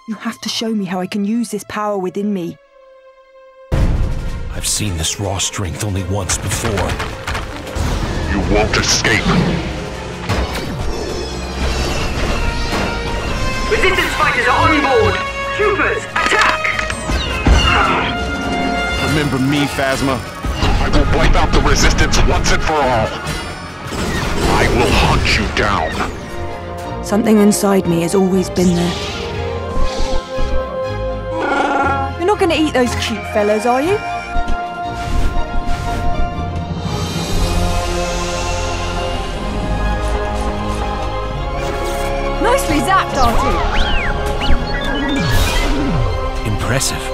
You have to show me how I can use this power within me. I've seen this raw strength only once before. You won't escape. Resistance fighters are on board! Troopers, attack! Remember me, Phasma? I will wipe out the resistance once and for all. I will hunt you down. Something inside me has always been there. You're not gonna eat those cute fellas, are you? Nicely zapped, Artie! Impressive.